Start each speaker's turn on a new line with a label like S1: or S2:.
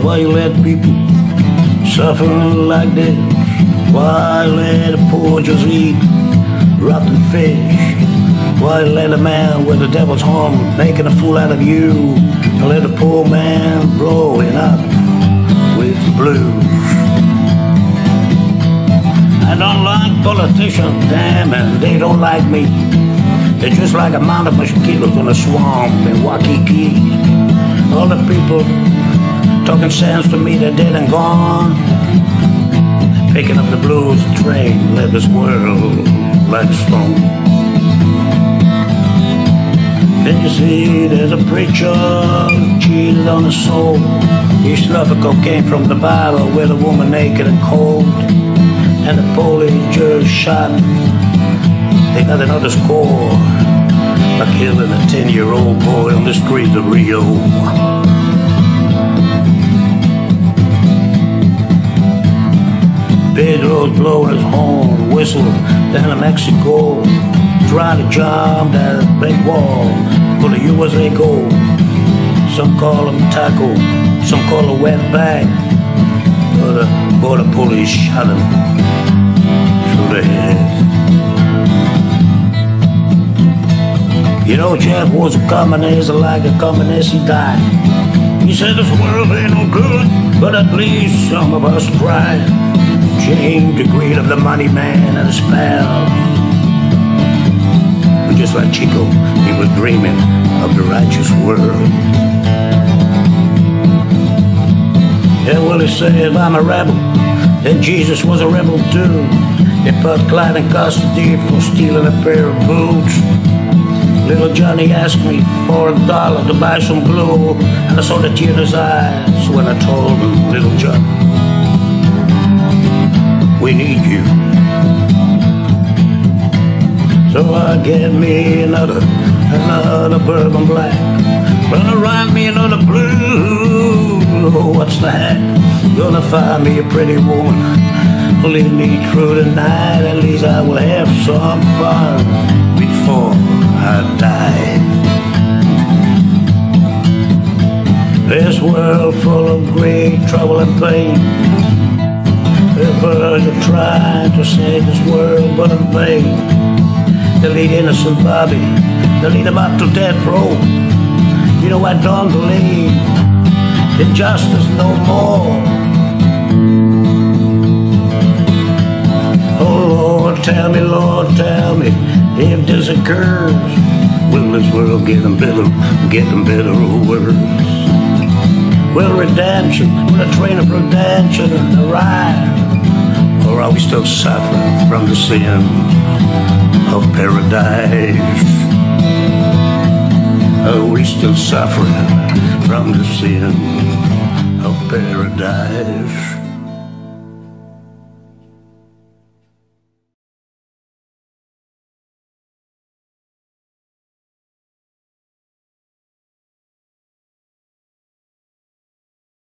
S1: Why you let people suffer like this? Why let the poor just eat rotten fish? Why let a man with the devil's horn making a fool out of you, and let a poor man blowing up with the blues? I don't like politicians, damn, and they don't like me. They're just like a mound of mosquitoes in a swamp in Waikiki. All the people talking sense to me, they're dead and gone. Picking up the blues train, left this world like stone. Then you see there's a preacher cheated on his soul. He snuffed a cocaine from the bottle with a woman naked and cold. And the police just shot. They got another score by killing a 10-year-old boy on the streets of Rio. Pedro's blowing his horn, whistle down in Mexico, trying to jump that big wall for the USA gold. Some call him taco, some call him wet bag, but the border police shot him through the head. You know, Jeff was a communist, like a communist, he died. He said this world ain't no good, but at least some of us tried. Change the greed of the money man and his pals. But just like Chico, he was dreaming of the righteous world. Yeah, well, he said, I'm a rebel, and Jesus was a rebel too. They put Clyde in custody for stealing a pair of boots. Little Johnny asked me for $1 to buy some glue, and I saw the tear in his eyes when I told him, little John, we need you. So I get me another bourbon black, gonna write me another blue. Oh, what's the hack? Gonna find me a pretty woman, lead me through the night. At least I will have some fun before I die. This world full of great trouble and pain. People are trying to save this world, but in vain. They lead innocent Bobby, they lead him up to death row. You know, I don't believe in justice no more. Oh Lord, tell me, if this occurs, will this world get them better or worse? Will redemption, will a train of redemption arrive? Or are we still suffering from the sin of paradise? Are we still suffering from the sin of paradise?